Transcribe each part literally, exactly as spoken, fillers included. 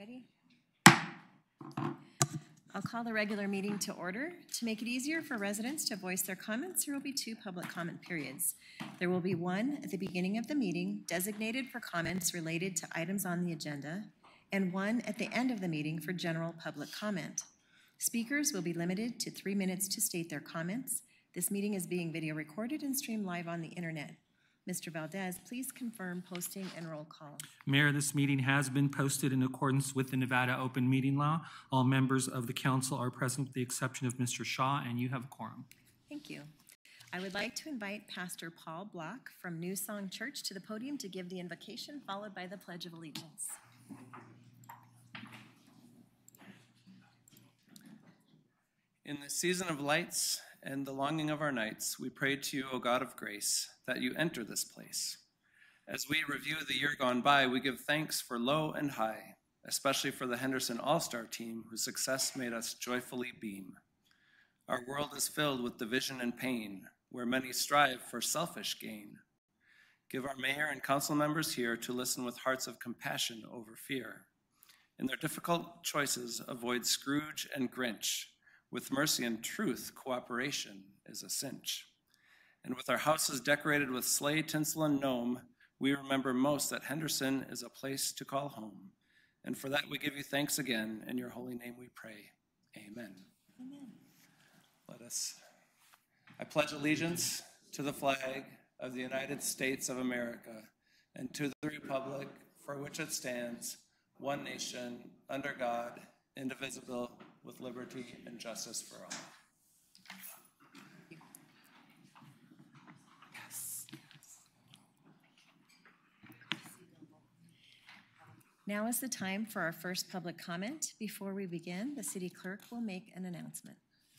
Ready? I'll call the regular meeting to order. To make it easier for residents to voice their comments, there will be two public comment periods. There will be one at the beginning of the meeting designated for comments related to items on the agenda, and one at the end of the meeting for general public comment. Speakers will be limited to three minutes to state their comments. This meeting is being video recorded and streamed live on the internet. Mister Valdez, please confirm posting and roll call. Mayor, this meeting has been posted in accordance with the Nevada Open Meeting Law. All members of the council are present with the exception of Mister Shaw, and you have a quorum. Thank you. I would like to invite Pastor Paul Block from New Song Church to the podium to give the invocation, followed by the Pledge of Allegiance. In the season of lights and the longing of our nights, we pray to you, O God of grace, that you enter this place. As we review the year gone by, we give thanks for low and high, especially for the Henderson All-Star team, whose success made us joyfully beam. Our world is filled with division and pain, where many strive for selfish gain. Give our mayor and council members here to listen with hearts of compassion over fear. In their difficult choices, avoid Scrooge and Grinch. With mercy and truth, cooperation is a cinch. And with our houses decorated with sleigh, tinsel, and gnome, we remember most that Henderson is a place to call home. And for that we give you thanks again. In your holy name we pray. Amen. Amen. Let us. I pledge allegiance to the flag of the United States of America and to the republic for which it stands, one nation, under God, indivisible, with liberty and justice for all. Yes. Now is the time for our first public comment. Before we begin, the city clerk will make an announcement.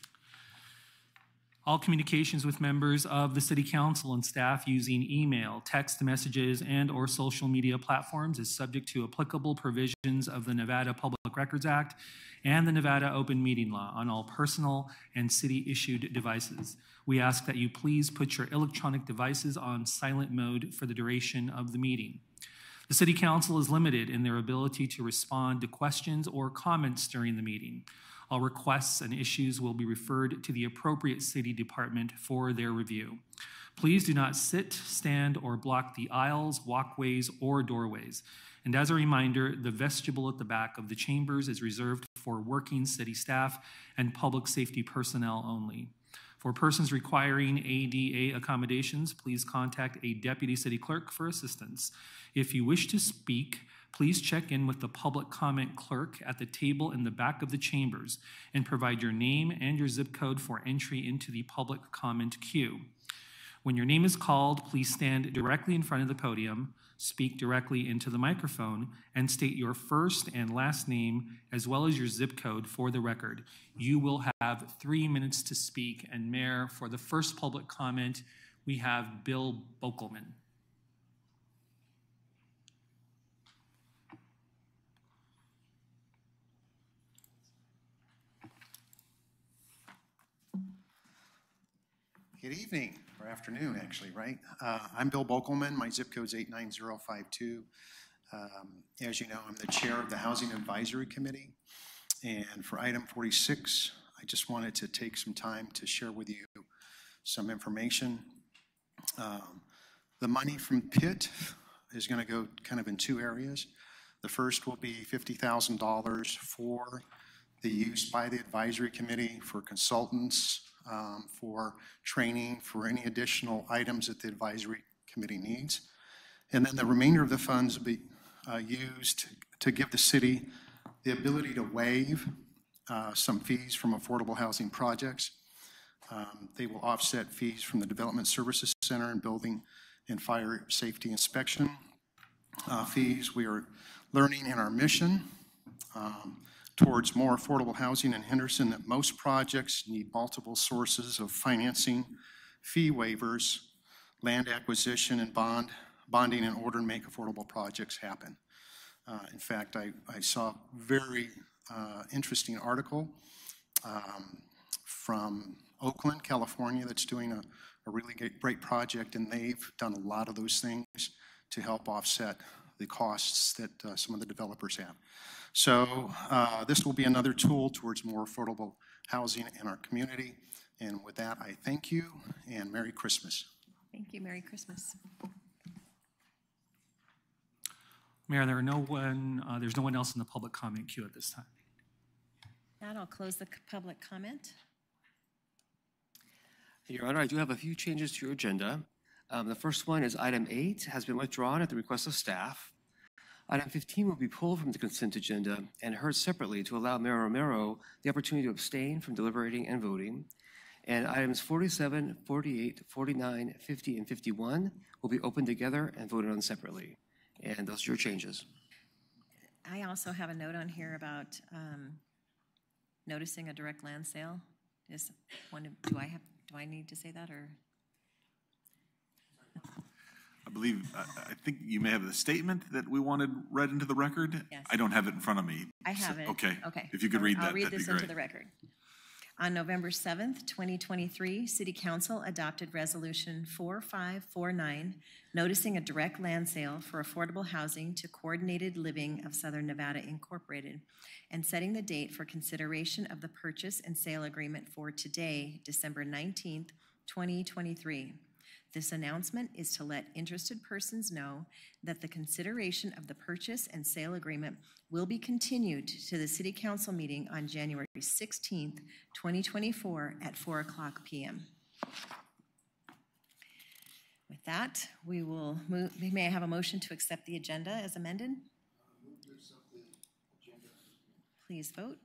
All communications with members of the City Council and staff using email, text messages, and or social media platforms is subject to applicable provisions of the Nevada Public Records Act and the Nevada Open Meeting Law on all personal and city-issued devices. We ask that you please put your electronic devices on silent mode for the duration of the meeting. The City Council is limited in their ability to respond to questions or comments during the meeting. All requests and issues will be referred to the appropriate city department for their review. Please do not sit, stand, or block the aisles, walkways, or doorways. And as a reminder, the vestibule at the back of the chambers is reserved for working city staff and public safety personnel only. For persons requiring A D A accommodations, please contact a deputy city clerk for assistance. If you wish to speak, please check in with the public comment clerk at the table in the back of the chambers and provide your name and your zip code for entry into the public comment queue. When your name is called, please stand directly in front of the podium, speak directly into the microphone, and state your first and last name as well as your zip code for the record. You will have three minutes to speak. And Mayor, for the first public comment, we have Bill Bokelman. Good evening, or afternoon actually, right? Uh, I'm Bill Bokelman. My zip code is eight nine zero five two. Um, as you know, I'm the chair of the Housing Advisory Committee. And for item forty-six, I just wanted to take some time to share with you some information. Um, the money from P I T is going to go kind of in two areas. The first will be fifty thousand dollars for the use by the advisory committee for consultants, Um, for training, for any additional items that the advisory committee needs. And then the remainder of the funds will be uh, used to give the city the ability to waive uh, some fees from affordable housing projects. Um, they will offset fees from the Development Services Center and Building and Fire Safety Inspection uh, fees. We are learning in our mission um, towards more affordable housing in Henderson that most projects need multiple sources of financing, fee waivers, land acquisition, and bond bonding in order to make affordable projects happen. Uh, in fact, I, I saw a very uh, interesting article um, from Oakland, California, that's doing a, a really great, great project, and they've done a lot of those things to help offset the costs that uh, some of the developers have. So uh, this will be another tool towards more affordable housing in our community. And with that, I thank you and Merry Christmas. Thank you. Merry Christmas. Mayor, there are no one, uh, there's no one else in the public comment queue at this time. That I'll close the public comment. Your Honor, I do have a few changes to your agenda. Um, the first one is item eight has been withdrawn at the request of staff. Item fifteen will be pulled from the consent agenda and heard separately to allow Mayor Romero the opportunity to abstain from deliberating and voting. And items forty-seven, forty-eight, forty-nine, fifty, and fifty-one will be opened together and voted on separately. And those are your changes. I also have a note on here about um, noticing a direct land sale. Is one, of- do I have, do I need to say that, or? I believe, I, I think you may have the statement that we wanted read into the record. Yes. I don't have it in front of me. I have it. Okay. Okay. If you could I'll- read that, I'll read that'd be this into great. the record. On November seventh, twenty twenty-three, City Council adopted Resolution four five four nine, noticing a direct land sale for affordable housing to Coordinated Living of Southern Nevada Incorporated, and setting the date for consideration of the purchase and sale agreement for today, December nineteenth, twenty twenty-three. This announcement is to let interested persons know that the consideration of the purchase and sale agreement will be continued to the City Council meeting on January sixteenth, twenty twenty-four at four o'clock p m With that, we will move, may I have a motion to accept the agenda as amended? Please vote.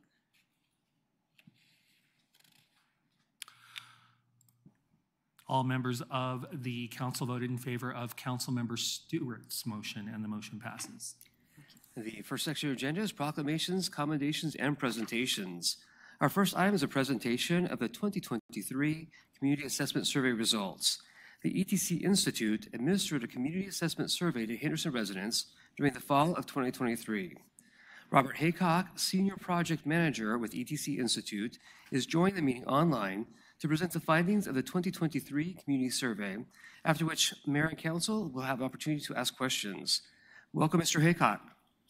All members of the council voted in favor of Councilmember Stewart's motion, and the motion passes. The first section of your agenda is proclamations, commendations, and presentations. Our first item is a presentation of the twenty twenty-three Community Assessment Survey results. The E T C Institute administered a community assessment survey to Henderson residents during the fall of twenty twenty-three. Robert Haycock, Senior Project Manager with E T C Institute, is joining the meeting online to present the findings of the twenty twenty-three Community Survey, after which Mayor and Council will have opportunity to ask questions. Welcome, Mister Haycock.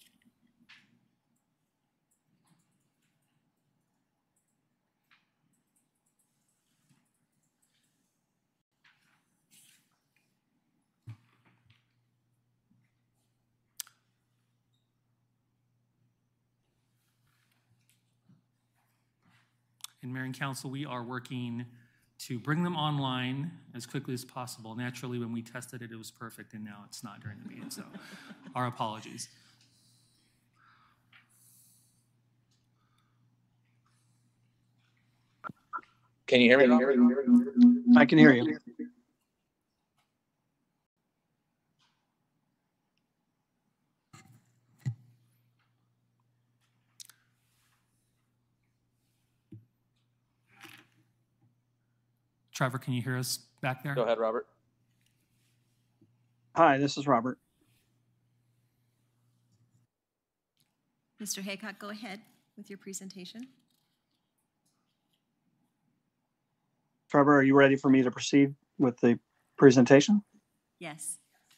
And Mayor and Council, we are working to bring them online as quickly as possible. Naturally, when we tested it, it was perfect, and now it's not during the meeting, so our apologies. Can you hear me? I can hear you. Trevor, can you hear us back there? Go ahead, Robert. Hi, this is Robert. Mister Haycock, go ahead with your presentation. Trevor, are you ready for me to proceed with the presentation? Yes.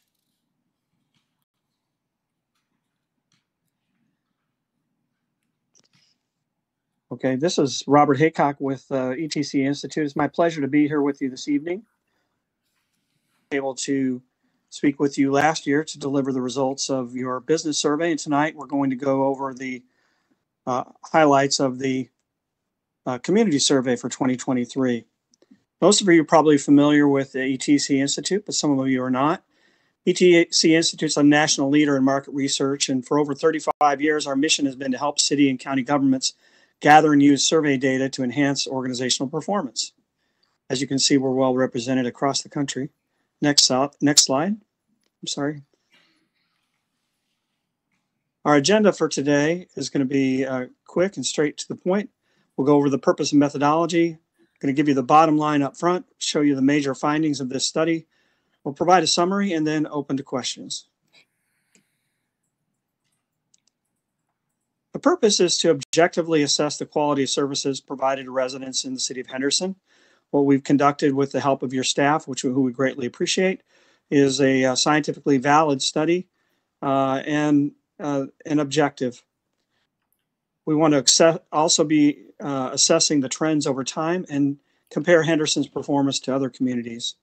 Okay, this is Robert Haycock with uh, E T C Institute. It's my pleasure to be here with you this evening. Able to speak with you last year to deliver the results of your business survey. And tonight we're going to go over the uh, highlights of the uh, community survey for twenty twenty-three. Most of you are probably familiar with the E T C Institute, but some of you are not. E T C Institute is a national leader in market research, and for over thirty-five years, our mission has been to help city and county governments gather and use survey data to enhance organizational performance. As you can see, we're well represented across the country. Next, uh, next slide. I'm sorry. Our agenda for today is going to be uh, quick and straight to the point. We'll go over the purpose and methodology. I'm going to give you the bottom line up front, show you the major findings of this study. We'll provide a summary and then open to questions. The purpose is to objectively assess the quality of services provided to residents in the city of Henderson. What we've conducted with the help of your staff, which who we greatly appreciate, is a uh, scientifically valid study uh, and uh, and objective. We want to accept, also be uh, assessing the trends over time and compare Henderson's performance to other communities.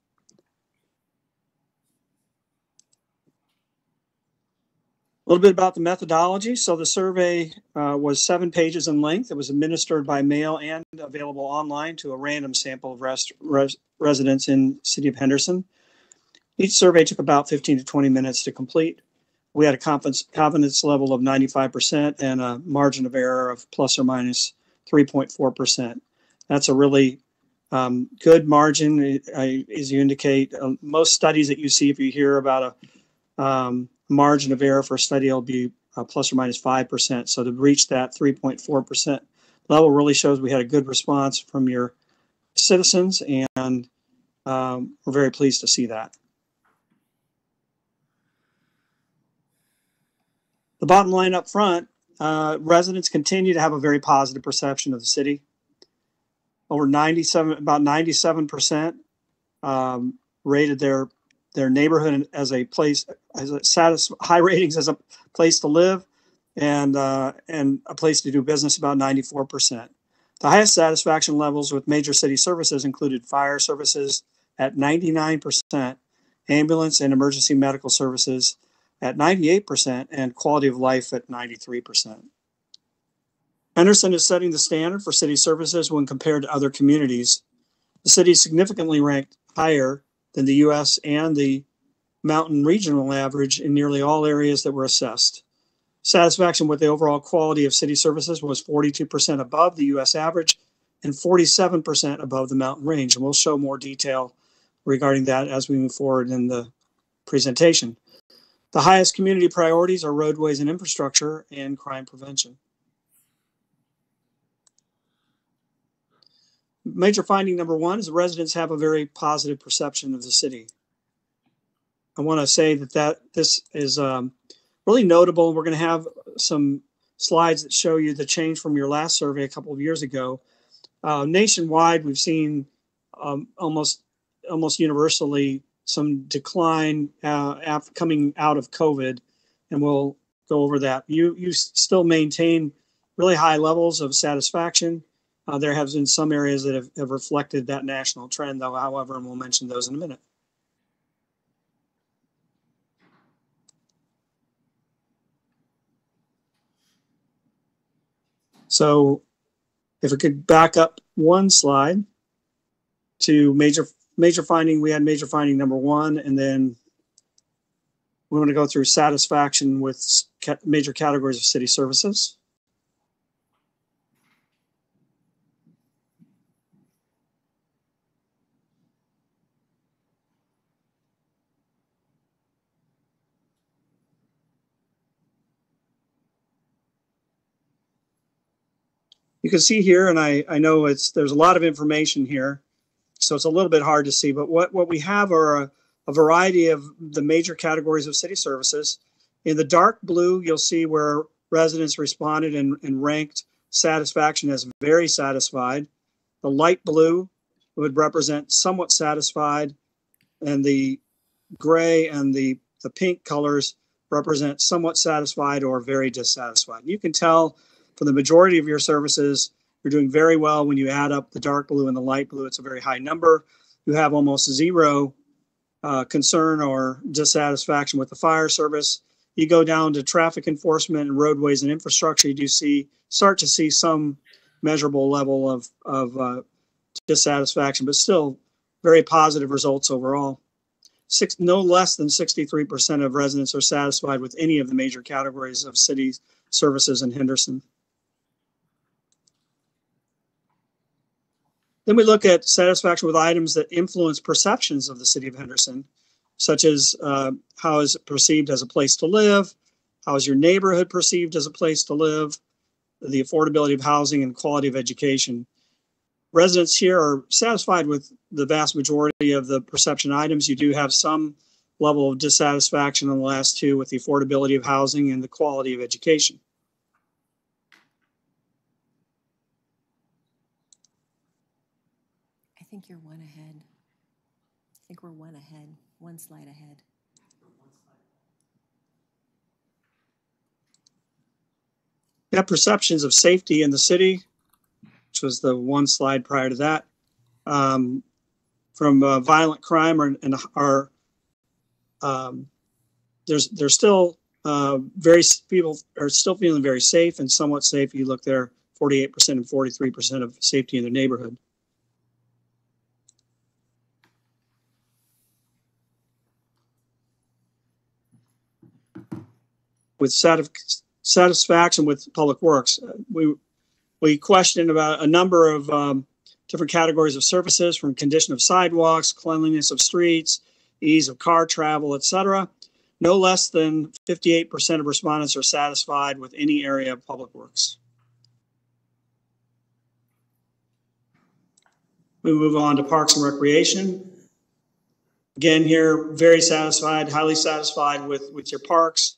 A little bit about the methodology. So the survey uh, was seven pages in length. It was administered by mail and available online to a random sample of res res residents in City of Henderson. Each survey took about fifteen to twenty minutes to complete. We had a confidence, confidence level of ninety-five percent and a margin of error of plus or minus three point four percent. That's a really um, good margin, I, as you indicate. Uh, most studies that you see, if you hear about a um, margin of error for a study, will be uh, plus or minus five percent. So to reach that three point four percent level really shows we had a good response from your citizens, and um, we're very pleased to see that. The bottom line up front, uh, residents continue to have a very positive perception of the city. Over ninety-seven, about ninety-seven percent um, rated their their neighborhood as a place, as a satis high ratings as a place to live, and uh, and a place to do business. About ninety-four percent. The highest satisfaction levels with major city services included fire services at ninety-nine percent, ambulance and emergency medical services at ninety-eight percent, and quality of life at ninety-three percent. Henderson is setting the standard for city services when compared to other communities. The city is significantly ranked higher than the U S and the mountain regional average in nearly all areas that were assessed. Satisfaction with the overall quality of city services was forty-two percent above the U S average and forty-seven percent above the mountain range. And we'll show more detail regarding that as we move forward in the presentation. The highest community priorities are roadways and infrastructure and crime prevention. Major finding number one is the residents have a very positive perception of the city. I want to say that, that this is um, really notable. We're going to have some slides that show you the change from your last survey a couple of years ago. Uh, nationwide, we've seen um, almost, almost universally some decline uh, after coming out of COVID, and we'll go over that. You you still maintain really high levels of satisfaction. Uh, there have been some areas that have, have reflected that national trend, though, however, and we'll mention those in a minute. So if we could back up one slide to major major finding, we had major finding number one, and then we want to go through satisfaction with major categories of city services. You can see here, and I, I know it's there's a lot of information here, so it's a little bit hard to see, but what, what we have are a, a variety of the major categories of city services. In the dark blue, you'll see where residents responded and, and ranked satisfaction as very satisfied. The light blue would represent somewhat satisfied, and the gray and the, the pink colors represent somewhat satisfied or very dissatisfied. You can tell for the majority of your services, you're doing very well. When you add up the dark blue and the light blue, it's a very high number. You have almost zero uh, concern or dissatisfaction with the fire service. You go down to traffic enforcement and roadways and infrastructure, you do see start to see some measurable level of, of uh, dissatisfaction, but still very positive results overall. Six, no less than sixty-three percent of residents are satisfied with any of the major categories of city services in Henderson. Then we look at satisfaction with items that influence perceptions of the city of Henderson, such as uh, how is it perceived as a place to live, how is your neighborhood perceived as a place to live, the affordability of housing and quality of education. Residents here are satisfied with the vast majority of the perception items. You do have some level of dissatisfaction on the last two with the affordability of housing and the quality of education. I think you're one ahead. I think we're one ahead, one slide ahead. We have perceptions of safety in the city, which was the one slide prior to that, um, from uh, violent crime, or, and are um, there's there's still uh, very people are still feeling very safe and somewhat safe. You look there, forty-eight percent and forty-three percent of safety in their neighborhood. With satis satisfaction with Public Works, we we questioned about a number of um, different categories of services, from condition of sidewalks, cleanliness of streets, ease of car travel, et cetera. No less than fifty-eight percent of respondents are satisfied with any area of Public Works. We move on to Parks and Recreation. Again, here, very satisfied, highly satisfied with, with your parks.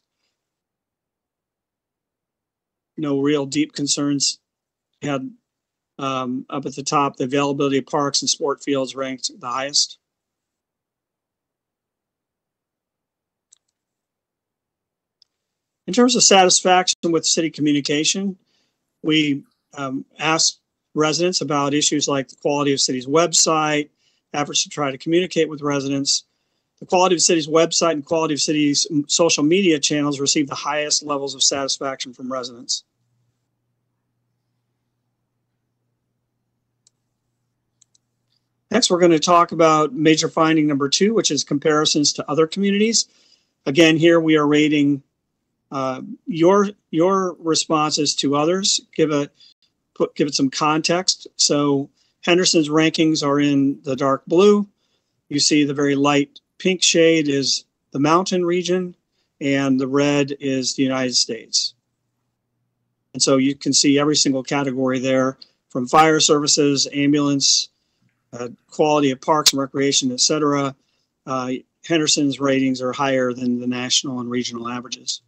No real deep concerns. We had um, up at the top, the availability of parks and sport fields ranked the highest. In terms of satisfaction with city communication, we um, asked residents about issues like the quality of city's website, efforts to try to communicate with residents. The quality of the city's website and quality of city's social media channels received the highest levels of satisfaction from residents. Next, we're going to talk about major finding number two, which is comparisons to other communities. Again, here we are rating uh, your your responses to others. Give a put give it some context. So Henderson's rankings are in the dark blue. You see the very light pink shade is the mountain region, and the red is the United States. And so you can see every single category there, from fire services, ambulance, uh, quality of parks and recreation, et cetera. Uh, Henderson's ratings are higher than the national and regional averages.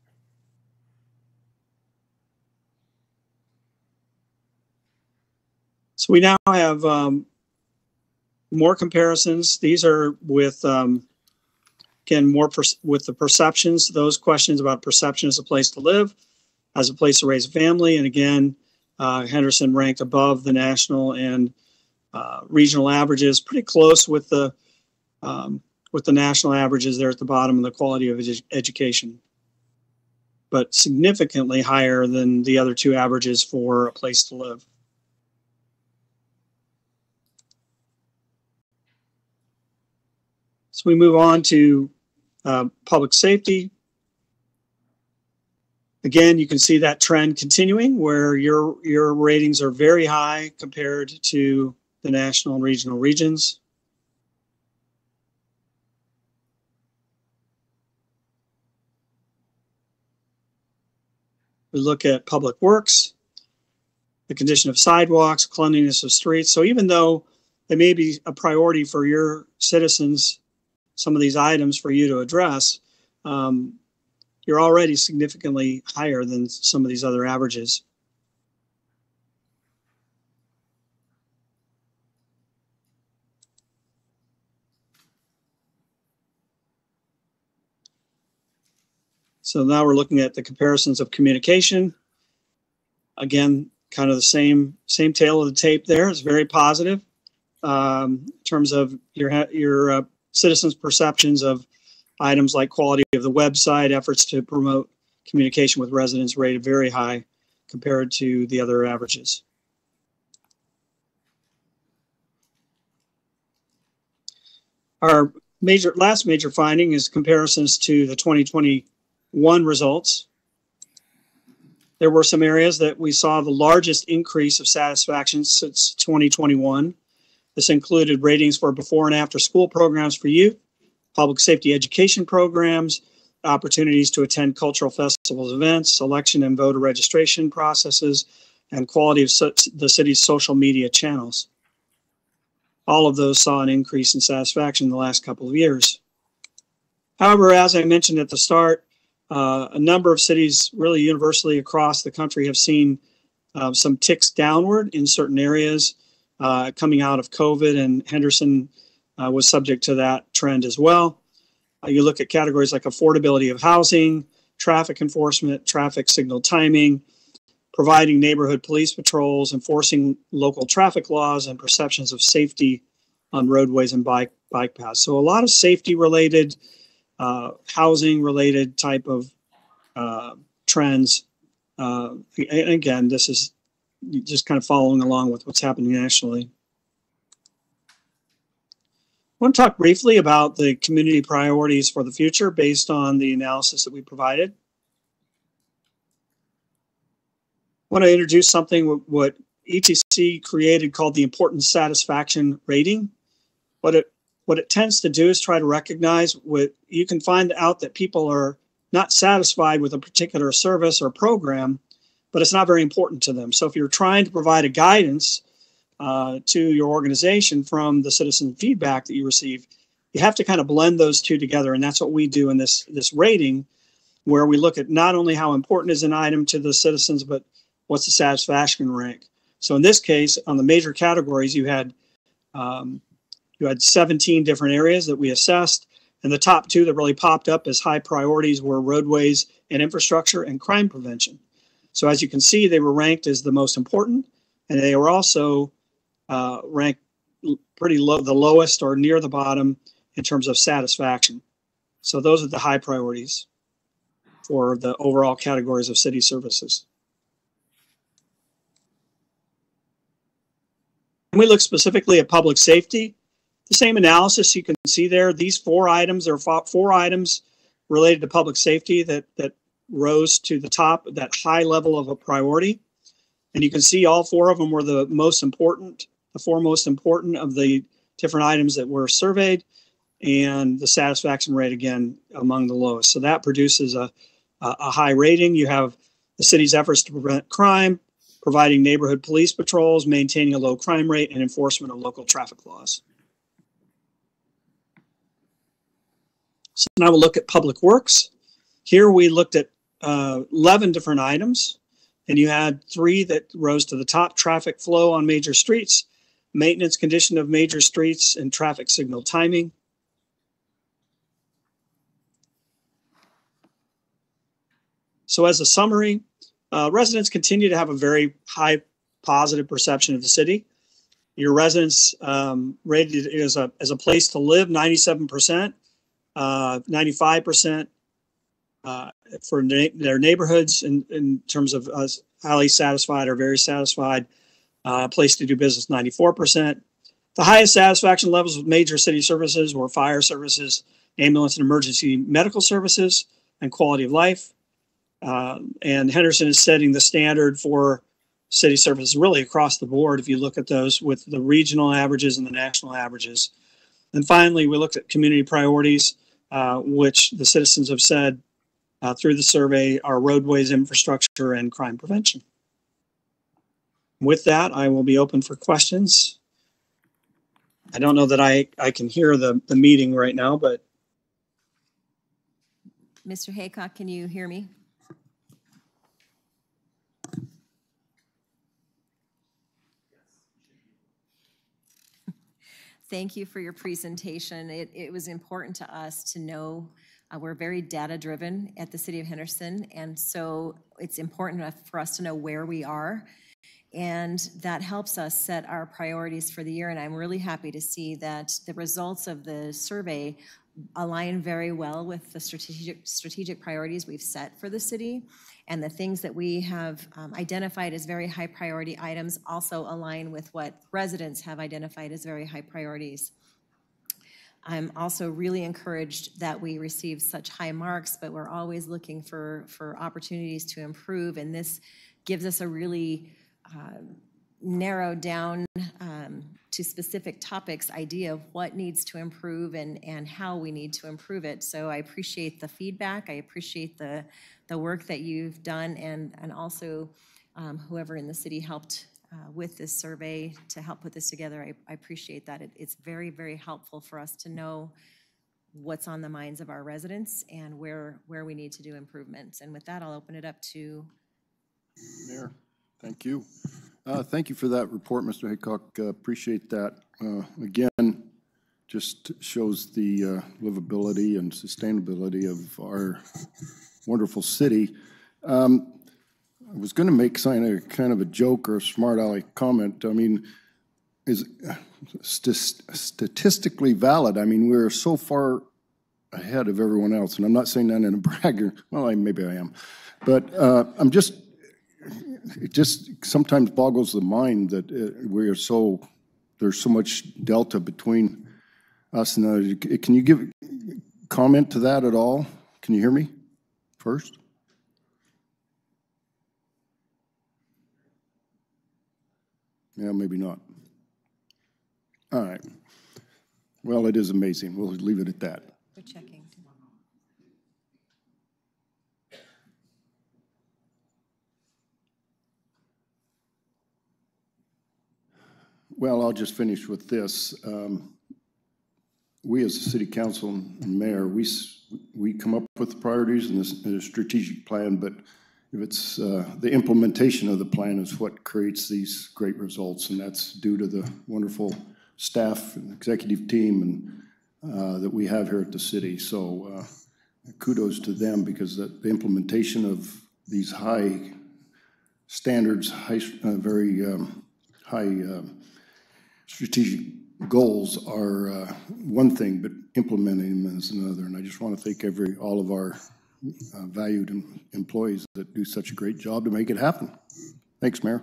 So we now have um, more comparisons. These are with, um, again, more with the perceptions, those questions about perception as a place to live, as a place to raise a family. And again, uh, Henderson ranked above the national and uh, regional averages, pretty close with the um, with the national averages there at the bottom of the quality of edu education, but significantly higher than the other two averages for a place to live. So we move on to uh, public safety. Again, you can see that trend continuing where your, your ratings are very high compared to the national and regional regions. We look at public works, the condition of sidewalks, cleanliness of streets. So even though it may be a priority for your citizens, some of these items for you to address, um, you're already significantly higher than some of these other averages. So now we're looking at the comparisons of communication. Again, kind of the same same tail of the tape there. It's very positive um, in terms of your your uh, citizens' perceptions of items like quality of the website, efforts to promote communication with residents rated very high compared to the other averages. Our major last major finding is comparisons to the twenty twenty-one results. There were some areas that we saw the largest increase of satisfaction since twenty twenty-one. This included ratings for before and after school programs for youth, public safety education programs, opportunities to attend cultural festivals, events, election and voter registration processes, and quality of so the city's social media channels. All of those saw an increase in satisfaction in the last couple of years. However, as I mentioned at the start, uh, a number of cities really universally across the country have seen uh, some ticks downward in certain areas uh, coming out of COVID, and Henderson uh, was subject to that trend as well. Uh, you look at categories like affordability of housing, traffic enforcement, traffic signal timing, providing neighborhood police patrols, enforcing local traffic laws, and perceptions of safety on roadways and bike bike paths. So a lot of safety related, uh, housing related type of uh, trends. Uh, and again, this is just kind of following along with what's happening nationally. I want to talk briefly about the community priorities for the future based on the analysis that we provided. I want to introduce something what E T C created called the Importance Satisfaction Rating. What it what it tends to do is try to recognize what you can find out that people are not satisfied with a particular service or program, but it's not very important to them. So if you're trying to provide a guidance uh, to your organization from the citizen feedback that you receive, you have to kind of blend those two together. And that's what we do in this, this rating, where we look at not only how important is an item to the citizens, but what's the satisfaction rank. So in this case, on the major categories, you had um, you had seventeen different areas that we assessed. And the top two that really popped up as high priorities were roadways and infrastructure and crime prevention. So as you can see, they were ranked as the most important, and they were also uh, ranked pretty low, the lowest or near the bottom in terms of satisfaction. So those are the high priorities for the overall categories of city services. When we look specifically at public safety, the same analysis you can see there. These four items are four items related to public safety that, that rose to the top, that high level of a priority. And you can see all four of them were the most important, the four most important of the different items that were surveyed, and the satisfaction rate, again, among the lowest. So that produces a, a, a high rating. You have the city's efforts to prevent crime, providing neighborhood police patrols, maintaining a low crime rate, and enforcement of local traffic laws. So now we'll look at public works. Here we looked at uh, eleven different items, and you had three that rose to the top: traffic flow on major streets, maintenance condition of major streets, and traffic signal timing. So as a summary, uh, residents continue to have a very high positive perception of the city. Your residents um, rated it as a, as a place to live, ninety-seven percent. Uh, ninety-five percent uh, for na their neighborhoods in, in terms of uh, highly satisfied or very satisfied. Uh, place to do business, ninety-four percent. The highest satisfaction levels with major city services were fire services, ambulance and emergency medical services, and quality of life. Uh, and Henderson is setting the standard for city services really across the board if you look at those with the regional averages and the national averages. And finally, we looked at community priorities, uh, which the citizens have said uh, through the survey are roadways, infrastructure, and crime prevention. With that, I will be open for questions. I don't know that I, I can hear the, the meeting right now, but. Mister Haycock, can you hear me? Thank you for your presentation. It, it was important to us to know uh, we're very data-driven at the City of Henderson, and so it's important for us to know where we are, and that helps us set our priorities for the year. And I'm really happy to see that the results of the survey align very well with the strategic strategic priorities we've set for the city, and the things that we have um, identified as very high priority items also align with what residents have identified as very high priorities. I'm also really encouraged that we receive such high marks, but we're always looking for, for opportunities to improve, and this gives us a really uh, narrowed down um, to specific topics idea of what needs to improve and, and how we need to improve it. So I appreciate the feedback. I appreciate the, the work that you've done, and, and also um, whoever in the city helped uh, with this survey to help put this together. I, I appreciate that. It, it's very, very helpful for us to know what's on the minds of our residents and where, where we need to do improvements. And with that, I'll open it up to Mayor. Thank you. Uh, thank you for that report, Mister Haycock. Uh, appreciate that. Uh, again, just shows the uh, livability and sustainability of our wonderful city. Um, I was going to make kind of, kind of a joke or a smart aleck comment. I mean, is st statistically valid. I mean, we're so far ahead of everyone else, and I'm not saying that in a bragger. Well, I, maybe I am, but uh, I'm just. It just sometimes boggles the mind that uh, we are so. There's so much delta between us and others. Can you give comment to that at all? Can you hear me first? Yeah, maybe not. All right. Well, it is amazing. We'll leave it at that. They're checking. Well, I'll just finish with this. Um, we as a city council and mayor, we, we come up with priorities and this, and a strategic plan, but if it's uh, the implementation of the plan is what creates these great results, and that's due to the wonderful staff and executive team and uh, that we have here at the city. So uh, kudos to them, because the, the implementation of these high standards, high, uh, very um, high uh, strategic goals are uh, one thing, but implementing them is another. And I just want to thank every all of our uh, valued em employees that do such a great job to make it happen. Thanks, Mayor.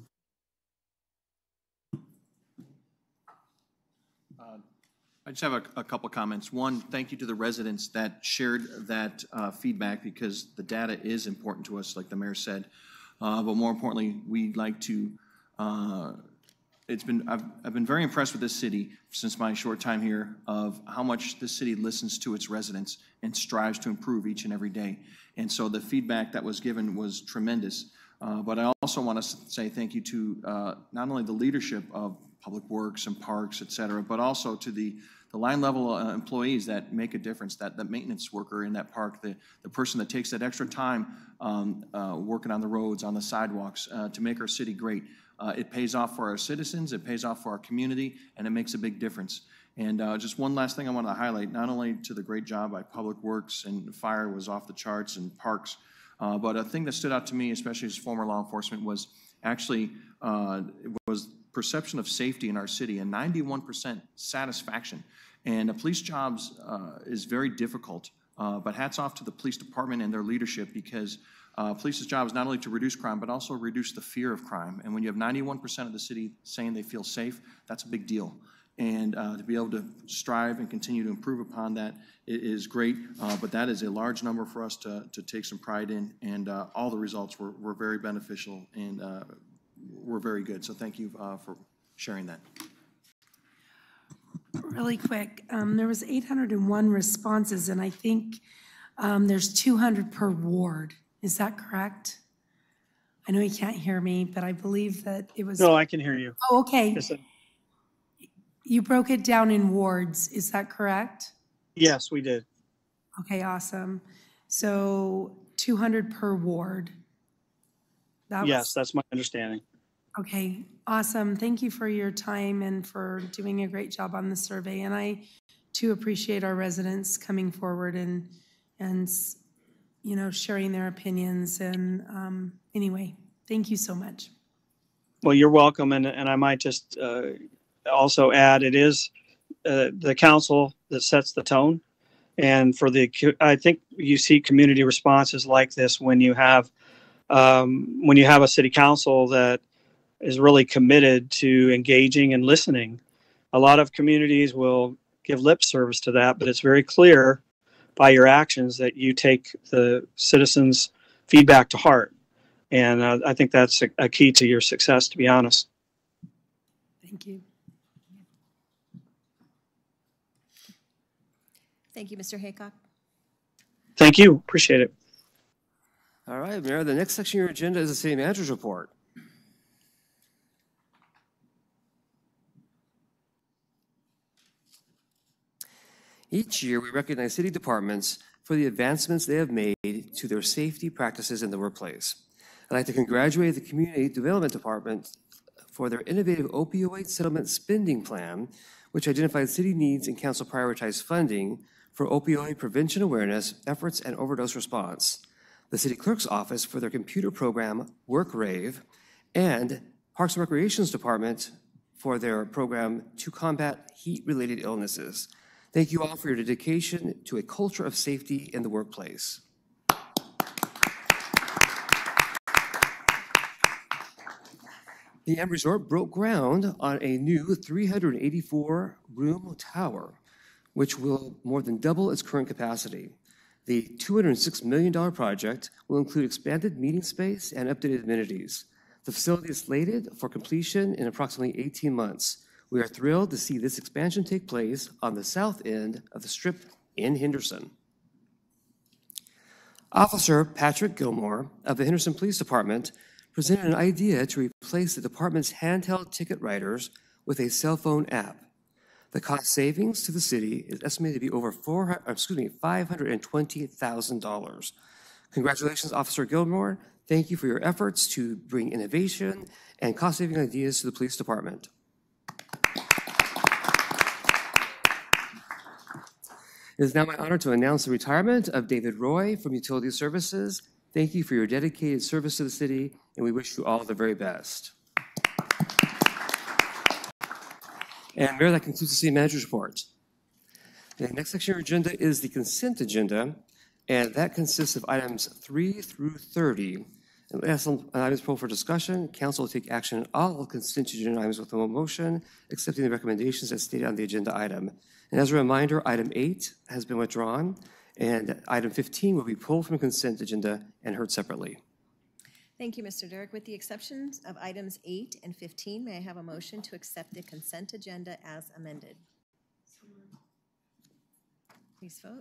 Uh, I just have a, a couple comments. One, thank you to the residents that shared that uh, feedback, because the data is important to us, like the mayor said. Uh, but more importantly, we'd like to uh, It's been, I've, I've been very impressed with this city since my short time here, of how much this city listens to its residents and strives to improve each and every day. And so the feedback that was given was tremendous. Uh, but I also want to say thank you to uh, not only the leadership of Public Works and Parks, et cetera, but also to the, the line level uh, employees that make a difference, that the maintenance worker in that park, the, the person that takes that extra time um, uh, working on the roads, on the sidewalks, uh, to make our city great. Uh, it pays off for our citizens, it pays off for our community, and it makes a big difference. And uh, just one last thing I want to highlight, not only to the great job by Public Works, and fire was off the charts, and Parks, uh, but a thing that stood out to me, especially as former law enforcement, was actually uh, it was perception of safety in our city, and ninety-one percent satisfaction. And a police jobs uh, is very difficult, uh, but hats off to the police department and their leadership, because Uh, police's job is not only to reduce crime, but also reduce the fear of crime. And when you have ninety-one percent of the city saying they feel safe, that's a big deal. And uh, to be able to strive and continue to improve upon that is great. Uh, but that is a large number for us to, to take some pride in. And uh, all the results were, were very beneficial and uh, were very good. So thank you uh, for sharing that. Really quick, um, there was eight hundred one responses, and I think um, there's two hundred per ward. Is that correct? I know you can't hear me, but I believe that it was. No, I can hear you. Oh, okay. Yes, sir. You broke it down in wards. Is that correct? Yes, we did. Okay, awesome. So two hundred per ward. That Yes, was, that's my understanding. okay, awesome. Thank you for your time and for doing a great job on the survey. And I too appreciate our residents coming forward and and. you know, sharing their opinions. And um, anyway, thank you so much. Well, you're welcome. And, and I might just uh, also add, it is uh, the council that sets the tone. And for the, I think you see community responses like this when you have, um, when you have a city council that is really committed to engaging and listening. A lot of communities will give lip service to that, but it's very clear by your actions that you take the citizens' feedback to heart. And uh, I think that's a, a key to your success, to be honest. Thank you. Thank you, Mister Haycock. Thank you. Appreciate it. All right, Mayor, the next section of your agenda is the city manager's report. Each year, we recognize city departments for the advancements they have made to their safety practices in the workplace. I'd like to congratulate the Community Development Department for their innovative opioid settlement spending plan, which identified city needs and council prioritized funding for opioid prevention awareness efforts and overdose response. the City Clerk's Office for their computer program WorkRave, and Parks and Recreations Department for their program to combat heat-related illnesses. Thank you all for your dedication to a culture of safety in the workplace. The M Resort broke ground on a new three hundred eighty-four room tower, which will more than double its current capacity. The two hundred six million dollars project will include expanded meeting space and updated amenities. The facility is slated for completion in approximately eighteen months. We are thrilled to see this expansion take place on the south end of the Strip in Henderson. Officer Patrick Gilmore of the Henderson Police Department presented an idea to replace the department's handheld ticket writers with a cell phone app. The cost savings to the city is estimated to be over four, excuse me, five hundred twenty thousand dollars. Congratulations, Officer Gilmore. Thank you for your efforts to bring innovation and cost-saving ideas to the police department. It is now my honor to announce the retirement of David Roy from Utility Services. Thank you for your dedicated service to the city, and we wish you all the very best. And Mayor, that concludes the city manager's report. The next section of our agenda is the consent agenda, and that consists of items three through thirty. And as some items pulled for discussion, council will take action on all consent agenda items with no motion, accepting the recommendations as stated on the agenda item. And as a reminder, item eight has been withdrawn, and item fifteen will be pulled from the consent agenda and heard separately. Thank you, Mister Derrick. With the exceptions of items eight and fifteen, may I have a motion to accept the consent agenda as amended? Please vote.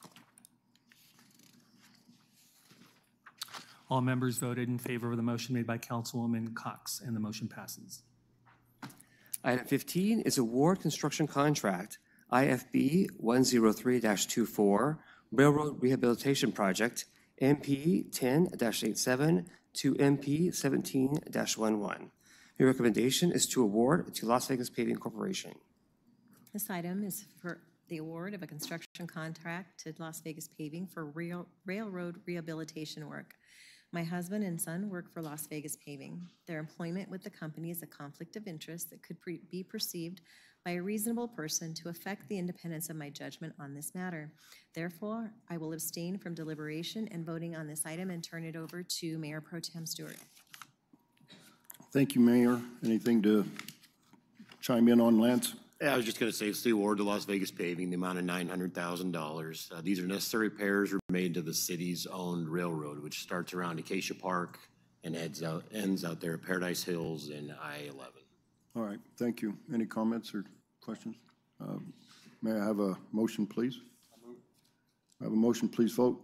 All members voted in favor of the motion made by Councilwoman Cox, and the motion passes. Item fifteen is award construction contract, I F B one oh three dash twenty-four, Railroad Rehabilitation Project, M P ten dash eighty-seven to M P seventeen dash eleven. Your recommendation is to award to Las Vegas Paving Corporation. This item is for the award of a construction contract to Las Vegas Paving for rail, railroad rehabilitation work. My husband and son work for Las Vegas Paving. Their employment with the company is a conflict of interest that could pre- be perceived by a reasonable person to affect the independence of my judgment on this matter. Therefore, I will abstain from deliberation and voting on this item and turn it over to Mayor Pro Tem Stewart. Thank you, Mayor. Anything to chime in on, Lance? Yeah, I was just going to say it's the award to Las Vegas Paving, the amount of nine hundred thousand dollars. Uh, these are necessary repairs made to the city's owned railroad, which starts around Acacia Park and heads out, ends out there at Paradise Hills and I eleven. All right, thank you. Any comments or questions? Uh, may I have a motion, please? I have a motion, please vote.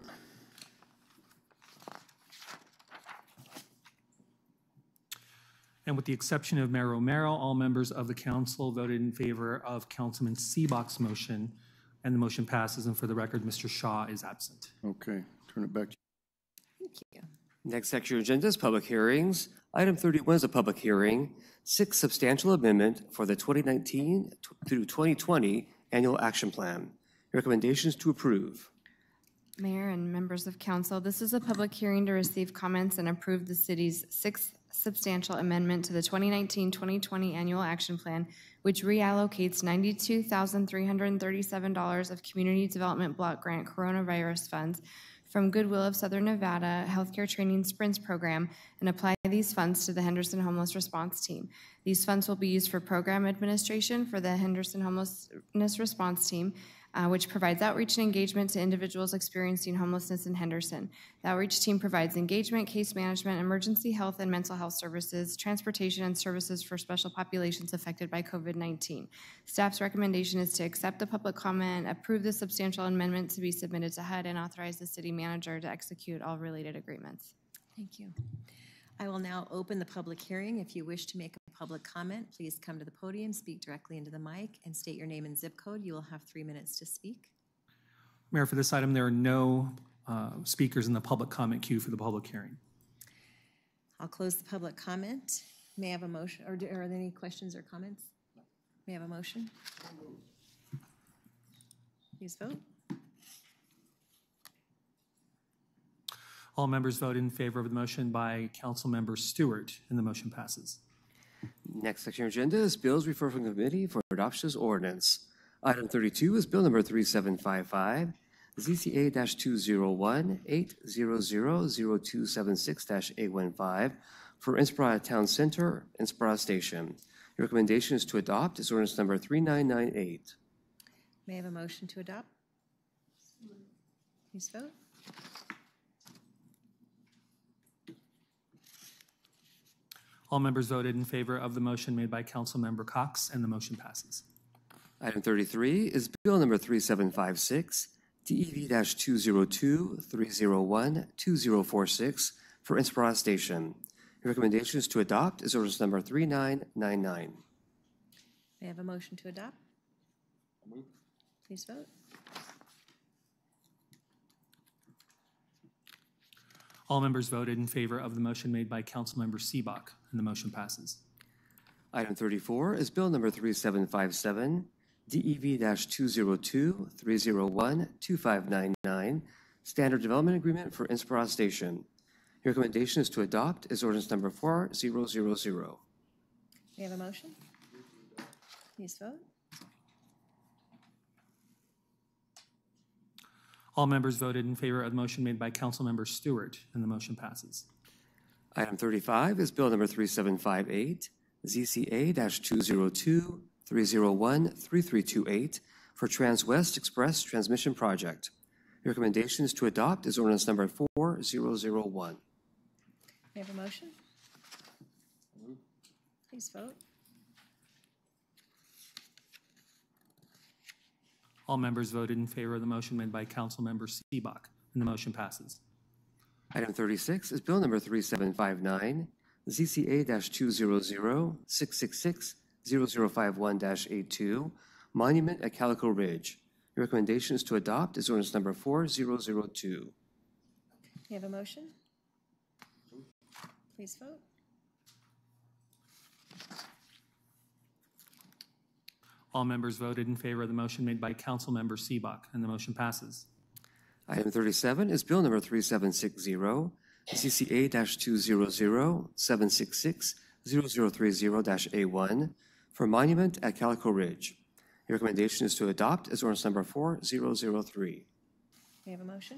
And with the exception of Mayor Romero, all members of the council voted in favor of Councilman Seebach's motion, and the motion passes. And for the record, Mister Shaw is absent. Okay, turn it back to you. Thank you. Next section of agenda is public hearings. Item thirty-one is a public hearing, six substantial amendment for the twenty nineteen through twenty twenty annual action plan. Recommendations to approve. Mayor and members of council, this is a public hearing to receive comments and approve the city's sixth substantial amendment to the twenty nineteen twenty twenty annual action plan, which reallocates ninety-two thousand three hundred thirty-seven dollars of community development block grant coronavirus funds from Goodwill of Southern Nevada Healthcare Training Sprints program and apply these funds to the Henderson Homeless Response Team. These funds will be used for program administration for the Henderson Homelessness Response Team, Uh, which provides outreach and engagement to individuals experiencing homelessness in Henderson. The outreach team provides engagement, case management, emergency health and mental health services, transportation, and services for special populations affected by COVID nineteen. Staff's recommendation is to accept the public comment, approve the substantial amendment to be submitted to H U D, and authorize the city manager to execute all related agreements. Thank you. I will now open the public hearing. If you wish to make a public comment, please come to the podium, speak directly into the mic, and state your name and zip code. You will have three minutes to speak. Mayor, for this item, there are no uh, speakers in the public comment queue for the public hearing. I'll close the public comment. May I have a motion, or do- are there any questions or comments? May I have a motion? Please vote. All members voted in favor of the motion by Councilmember Stewart, and the motion passes. Next section of agenda is bills referred from committee for adoption as ordinance. Item thirty-two is bill number three seven five five, Z C A two zero one eight zero zero zero two seven six eight one five for Inspirada Town Center, Inspirada Station. Your recommendation is to adopt is ordinance number three nine nine eight. May I have a motion to adopt? Please vote. All members voted in favor of the motion made by Councilmember Cox, and the motion passes. Item thirty-three is bill number three seven five six, D E V two zero two three zero one two zero four six for Inspirada Station. Your recommendation is to adopt is ordinance number three nine nine nine. May I have a motion to adopt? Please vote. All members voted in favor of the motion made by Councilmember Seebach, and the motion passes. Item thirty-four is bill number three seven five seven, D E V two zero two three zero one two five nine nine, Standard Development Agreement for Inspirada Station. Your recommendation is to adopt is ordinance number four zero zero zero. May I have a motion? Please vote. All members voted in favor of the motion made by Councilmember Stewart, and the motion passes. Item thirty-five is bill number three seven five eight, Z C A two zero two three zero one three three two eight for Transwest Express Transmission Project. Your recommendation is to adopt is ordinance number four zero zero one. May I have a motion? Please vote. All members voted in favor of the motion made by Councilmember Seebach, and the motion passes. Item thirty-six is bill number three seven five nine, Z C A two zero zero six six six zero zero five one eighty-two, Monument at Calico Ridge. Your recommendation is to adopt is ordinance number four zero zero two. May I have a motion? Please vote. All members voted in favor of the motion made by Councilmember Seebach, and the motion passes. Item thirty-seven is bill number three seven six zero, Z C A two zero zero seven six six zero zero three zero A one for Monument at Calico Ridge. Your recommendation is to adopt as ordinance number four zero zero three. May I have a motion?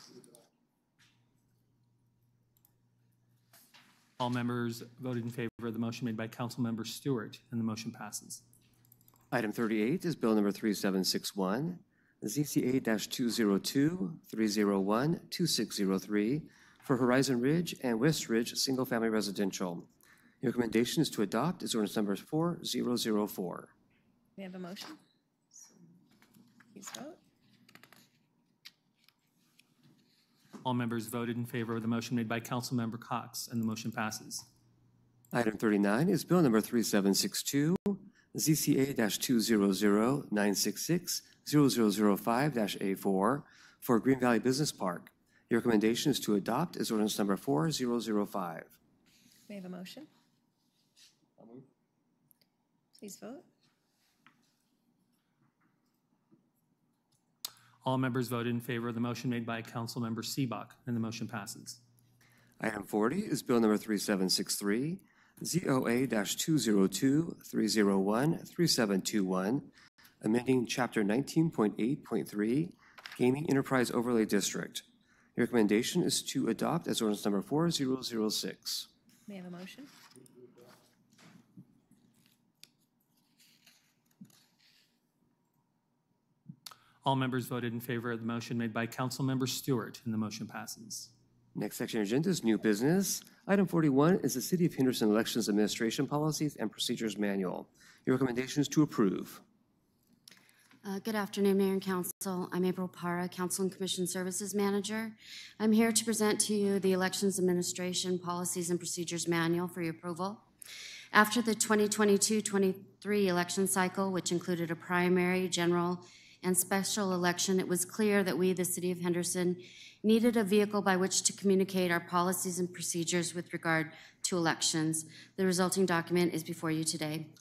All members voted in favor of the motion made by Councilmember Stewart, and the motion passes. Item thirty-eight is bill number three seven six one, Z C A two zero two three zero one two six zero three for Horizon Ridge and West Ridge Single Family Residential. Your recommendation is to adopt is ordinance number four zero zero four. May I have a motion? Please vote. All members voted in favor of the motion made by Councilmember Cox, and the motion passes. Item thirty-nine is bill number three seven six two, Z C A two zero zero nine six six zero zero zero five A four for Green Valley Business Park. Your recommendation is to adopt is ordinance number four zero zero five. May I have a motion? Please vote. All members voted in favor of the motion made by Councilmember Seebach, and the motion passes. Item forty is bill number three seven six three, Z O A two zero two three zero one three seven two one, amending Chapter nineteen point eight point three, Gaming Enterprise Overlay District. Your recommendation is to adopt as ordinance number four zero zero six. May I have a motion? All members voted in favor of the motion made by Councilmember Stewart, and the motion passes. Next section of agenda is new business. Item forty-one is the City of Henderson Elections Administration Policies and Procedures Manual. Your recommendation is to approve. Uh, good afternoon, Mayor and Council. I'm April Parra, Council and Commission Services Manager. I'm here to present to you the Elections Administration Policies and Procedures Manual for your approval. After the twenty twenty-two twenty-three election cycle, which included a primary, general, and special election, it was clear that we, the City of Henderson, needed a vehicle by which to communicate our policies and procedures with regard to elections. The resulting document is before you today.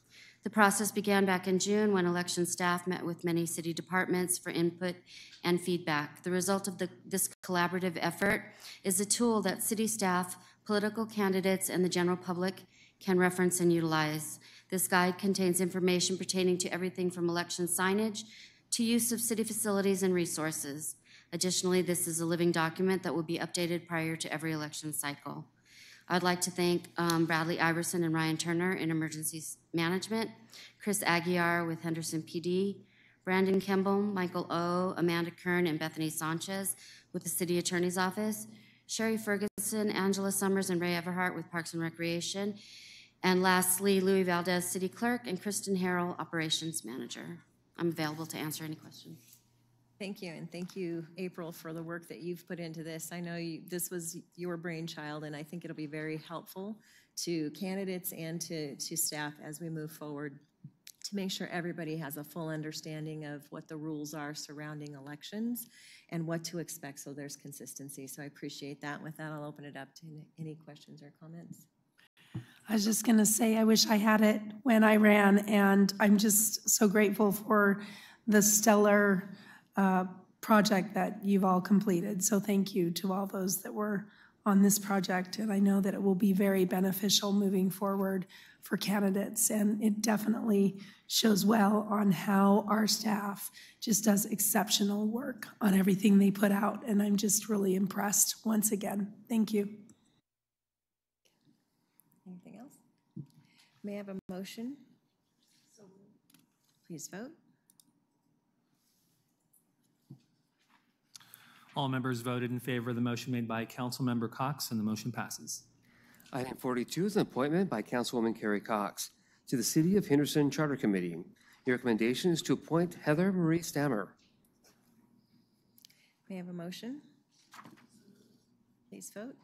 The process began back in June when election staff met with many city departments for input and feedback. The result of the, this collaborative effort is a tool that city staff, political candidates, and the general public can reference and utilize. This guide contains information pertaining to everything from election signage to use of city facilities and resources. Additionally, this is a living document that will be updated prior to every election cycle. I'd like to thank um, Bradley Iverson and Ryan Turner in Emergency Management, Chris Aguiar with Henderson P D, Brandon Kimball, Michael O., Amanda Kern, and Bethany Sanchez with the City Attorney's Office, Sherry Ferguson, Angela Summers, and Ray Everhart with Parks and Recreation, and lastly, Louis Valdez, City Clerk, and Kristen Harrell, Operations Manager. I'm available to answer any questions. Thank you, and thank you, April, for the work that you've put into this. I know you, this was your brainchild, and I think it'll be very helpful to candidates and to, to staff as we move forward to make sure everybody has a full understanding of what the rules are surrounding elections and what to expect so there's consistency. So I appreciate that. With that, I'll open it up to any questions or comments. I was just going to say, I wish I had it when I ran, and I'm just so grateful for the stellar uh, project that you've all completed. So thank you to all those that were on this project, and I know that it will be very beneficial moving forward for candidates, and it definitely shows well on how our staff just does exceptional work on everything they put out, and I'm just really impressed once again. Thank you. Anything else? May I have a motion? Please vote. All members voted in favor of the motion made by Councilmember Cox, and the motion passes. Item forty-two is an appointment by Councilwoman Carrie Cox to the City of Henderson Charter Committee. Your recommendation is to appoint Heather Marie Stammer. May I have a motion? Please vote.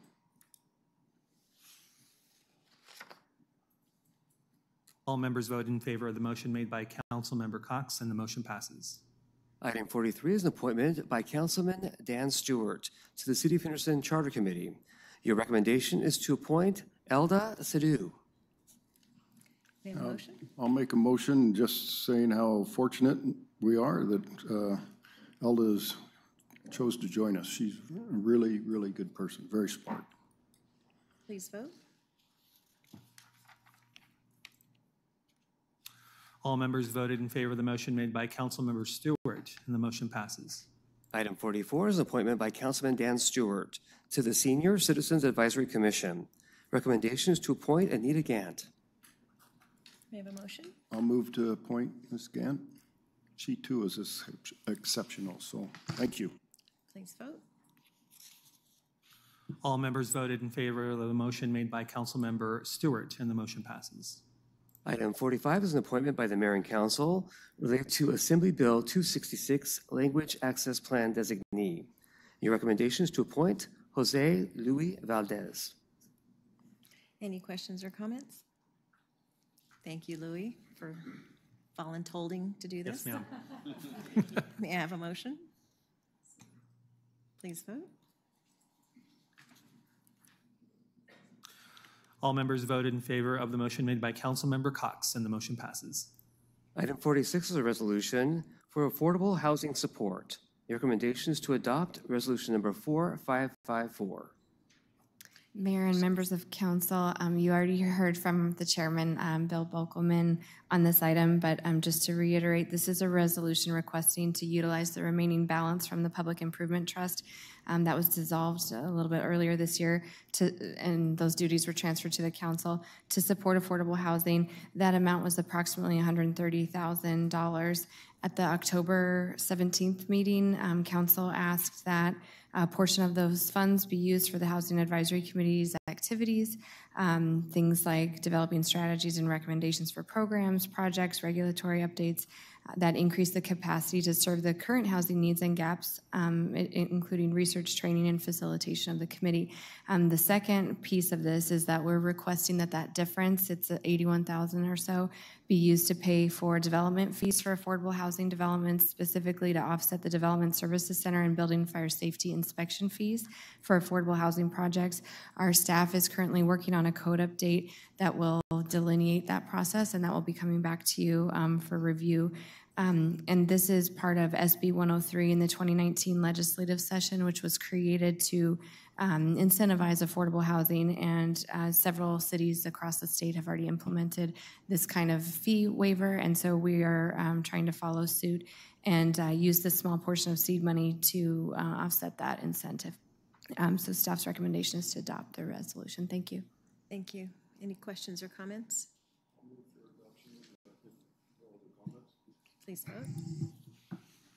All members voted in favor of the motion made by Councilmember Cox, and the motion passes. Item forty-three is an appointment by Councilman Dan Stewart to the City of Henderson Charter Committee. Your recommendation is to appoint Elda Sidhu. May I have a motion? I'll make a motion just saying how fortunate we are that uh, Elda's chose to join us. She's a really, really good person, very smart. Please vote. All members voted in favor of the motion made by Councilmember Stewart, and the motion passes. Item forty-four is an appointment by Councilman Dan Stewart to the Senior Citizens Advisory Commission. Recommendation is to appoint Anita Gant. May I have a motion? I'll move to appoint Miz Gant. She too is ex- exceptional, so thank you. Please vote. All members voted in favor of the motion made by Councilmember Stewart, and the motion passes. Item forty-five is an appointment by the Mayor and Council related to Assembly Bill two sixty-six Language Access Plan Designee. Your recommendation is to appoint Jose Luis Valdez. Any questions or comments? Thank you, Louis, for voluntolding to do this. Yes, ma'am. May I have a motion? Please vote. All members voted in favor of the motion made by Councilmember Cox, and the motion passes. Item forty-six is a resolution for affordable housing support. Your recommendation is to adopt resolution number four five five four. Mayor and members of council, um, you already heard from the chairman, um, Bill Bokelman, on this item, but um, just to reiterate, this is a resolution requesting to utilize the remaining balance from the Public Improvement Trust um, that was dissolved a little bit earlier this year, to, and those duties were transferred to the council to support affordable housing. That amount was approximately one hundred thirty thousand dollars. At the October seventeenth meeting, um, council asked that a portion of those funds be used for the Housing Advisory Committee's activities, um, things like developing strategies and recommendations for programs, projects, regulatory updates uh, that increase the capacity to serve the current housing needs and gaps, um, it, including research, training, and facilitation of the committee. Um, the second piece of this is that we're requesting that that difference, it's eighty-one thousand dollars or so, be used to pay for development fees for affordable housing developments, specifically to offset the Development Services Center and Building Fire Safety inspection fees for affordable housing projects. Our staff staff is currently working on a code update that will delineate that process, and that will be coming back to you um, for review. Um, and this is part of S B one oh three in the twenty nineteen legislative session, which was created to um, incentivize affordable housing. And uh, several cities across the state have already implemented this kind of fee waiver. And so we are um, trying to follow suit and uh, use this small portion of seed money to uh, offset that incentive. Um, so staff's recommendation is to adopt the resolution. Thank you. Thank you. Any questions or comments? Please vote.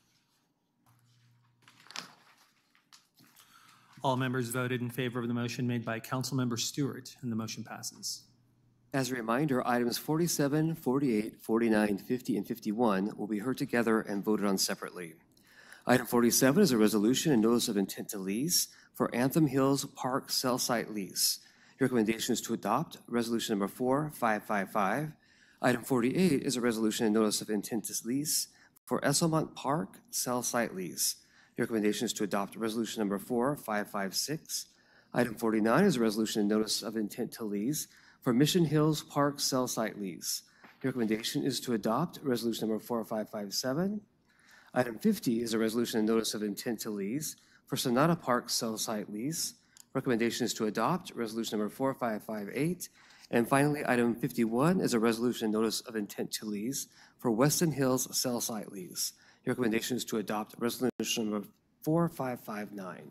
All members voted in favor of the motion made by Councilmember Stewart, and the motion passes. As a reminder, items forty-seven, forty-eight, forty-nine, fifty, and fifty-one will be heard together and voted on separately. Item forty-seven is a resolution and notice of intent to lease for Anthem Hills Park cell site lease. Your recommendation is to adopt resolution number four five five five. Item forty-eight is a resolution and notice of intent to lease for Esselmont Park cell site lease. Your recommendation is to adopt resolution number four five five six. Item forty-nine is a resolution and notice of intent to lease for Mission Hills Park cell site lease. Your recommendation is to adopt resolution number four five five seven. Item fifty is a resolution and notice of intent to lease for Sonata Park cell site lease. Recommendation is to adopt resolution number four five five eight. And finally, item fifty-one is a resolution and notice of intent to lease for Weston Hills cell site lease. Your recommendation is to adopt resolution number four five five nine.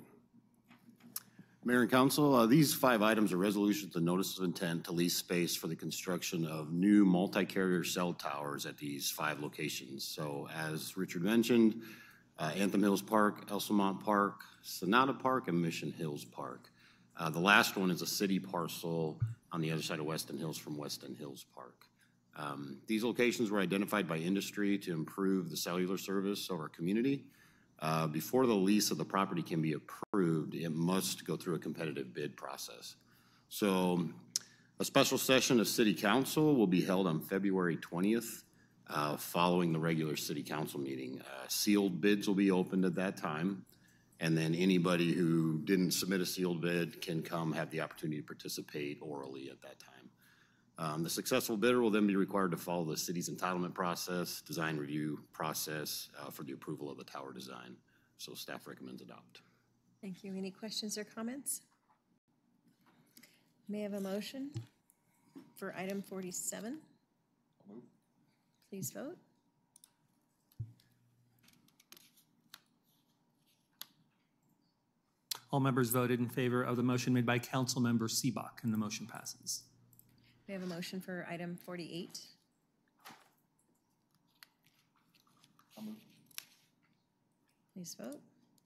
Mayor and Council, uh, these five items are resolutions and notices of intent to lease space for the construction of new multi-carrier cell towers at these five locations. So as Richard mentioned, uh, Anthem Hills Park, Esselmont Park, Sonata Park, and Mission Hills Park. Uh, the last one is a city parcel on the other side of Weston Hills from Weston Hills Park. Um, these locations were identified by industry to improve the cellular service of our community. Uh, before the lease of the property can be approved, it must go through a competitive bid process. So a special session of City Council will be held on February twentieth, uh, following the regular City Council meeting. Uh, sealed bids will be opened at that time, and then anybody who didn't submit a sealed bid can come have the opportunity to participate orally at that time. Um, the successful bidder will then be required to follow the city's entitlement process, design review process uh, for the approval of the tower design. So staff recommends adopt. Thank you. Any questions or comments? May I have a motion for item forty-seven? Please vote. All members voted in favor of the motion made by Councilmember Seebach, and the motion passes. We have a motion for item forty-eight. Please vote.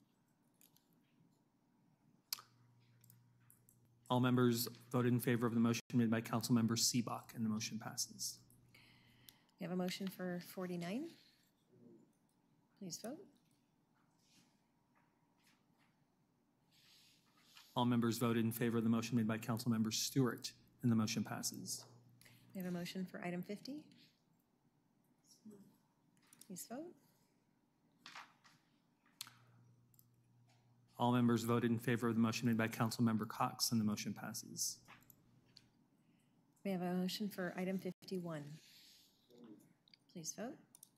All members voted in favor of the motion made by Councilmember Seebach, and the motion passes. We have a motion for forty-nine. Please vote. All members voted in favor of the motion made by Councilmember Stewart, and the motion passes. We have a motion for item fifty. Please vote. All members voted in favor of the motion made by Councilmember Cox, and the motion passes. We have a motion for item fifty-one. Please vote.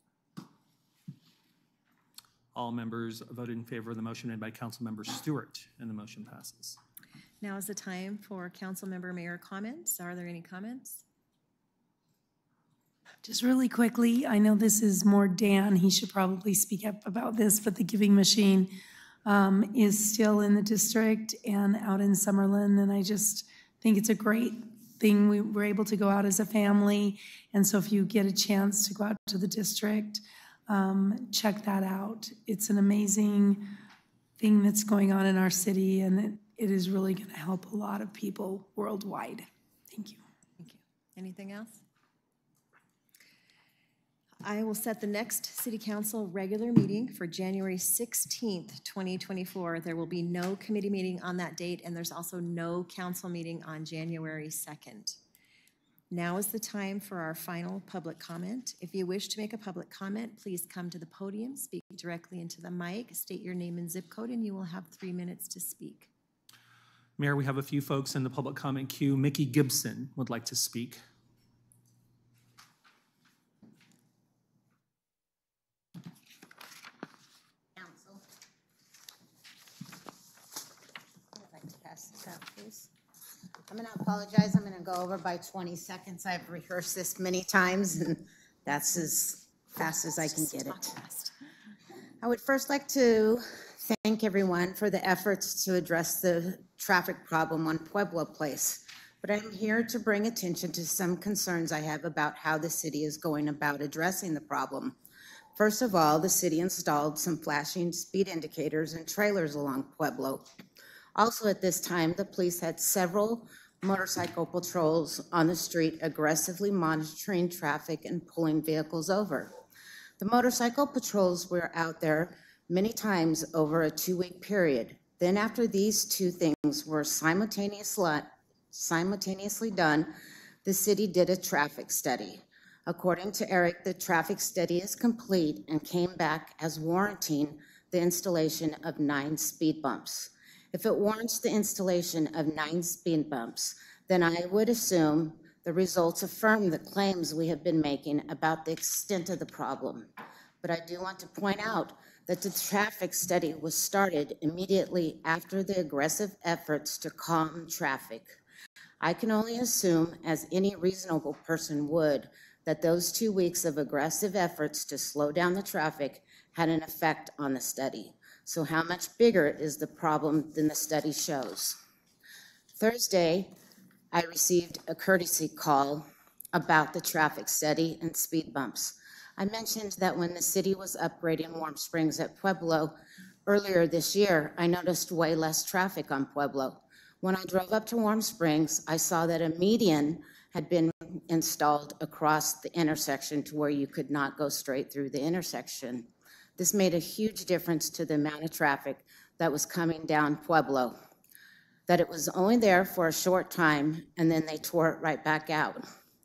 All members voted in favor of the motion made by Councilmember Stewart, and the motion passes. Now is the time for council member mayor comments. Are there any comments? Just really quickly, I know this is more Dan, he should probably speak up about this, but the Giving Machine um, is still in the district and out in Summerlin, and I just think it's a great thing. We were able to go out as a family, and so if you get a chance to go out to the district, um, check that out. It's an amazing thing that's going on in our city, and it, it is really going to help a lot of people worldwide. Thank you. Thank you. Anything else? I will set the next City Council regular meeting for January sixteenth, twenty twenty-four. There will be no committee meeting on that date, and there's also no council meeting on January second. Now is the time for our final public comment. If you wish to make a public comment, please come to the podium, speak directly into the mic, state your name and zip code, and you will have three minutes to speak. Mayor, we have a few folks in the public comment queue. Mickey Gibson would like to speak. Council. I'd like to pass this out, please. I'm going to apologize. I'm going to go over by twenty seconds. I've rehearsed this many times, and that's as fast as I can get it. I would first like to thank everyone for the efforts to address the traffic problem on Pueblo Place, but I'm here to bring attention to some concerns I have about how the city is going about addressing the problem. First of all, the city installed some flashing speed indicators and trailers along Pueblo. Also at this time, the police had several motorcycle patrols on the street aggressively monitoring traffic and pulling vehicles over. The motorcycle patrols were out there many times over a two-week period. Then after these two things were simultaneously, simultaneously done, the city did a traffic study. According to Eric, the traffic study is complete and came back as warranting the installation of nine speed bumps. If it warrants the installation of nine speed bumps, then I would assume the results affirm the claims we have been making about the extent of the problem. But I do want to point out that the traffic study was started immediately after the aggressive efforts to calm traffic. I can only assume, as any reasonable person would, that those two weeks of aggressive efforts to slow down the traffic had an effect on the study. So how much bigger is the problem than the study shows? Thursday, I received a courtesy call about the traffic study and speed bumps. I mentioned that when the city was upgrading Warm Springs at Pueblo earlier this year, I noticed way less traffic on Pueblo. When I drove up to Warm Springs, I saw that a median had been installed across the intersection to where you could not go straight through the intersection. This made a huge difference to the amount of traffic that was coming down Pueblo, that it was only there for a short time and then they tore it right back out.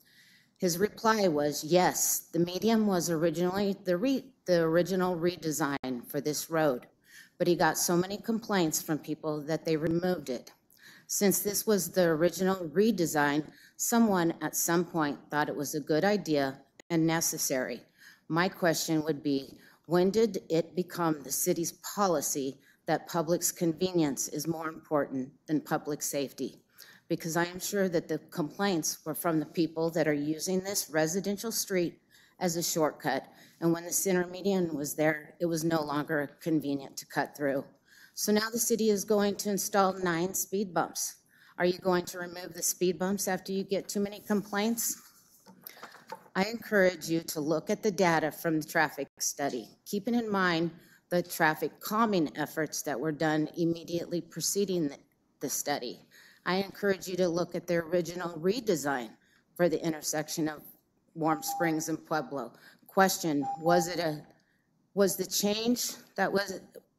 His reply was, yes, the median was originally the, re the original redesign for this road, but he got so many complaints from people that they removed it. Since this was the original redesign, someone at some point thought it was a good idea and necessary. My question would be, when did it become the city's policy that public's convenience is more important than public safety? Because I am sure that the complaints were from the people that are using this residential street as a shortcut. And when the center median was there, it was no longer convenient to cut through. So now the city is going to install nine speed bumps. Are you going to remove the speed bumps after you get too many complaints? I encourage you to look at the data from the traffic study, keeping in mind the traffic calming efforts that were done immediately preceding the, the study. I encourage you to look at the original redesign for the intersection of Warm Springs and Pueblo. Question, was it a, was the change that was,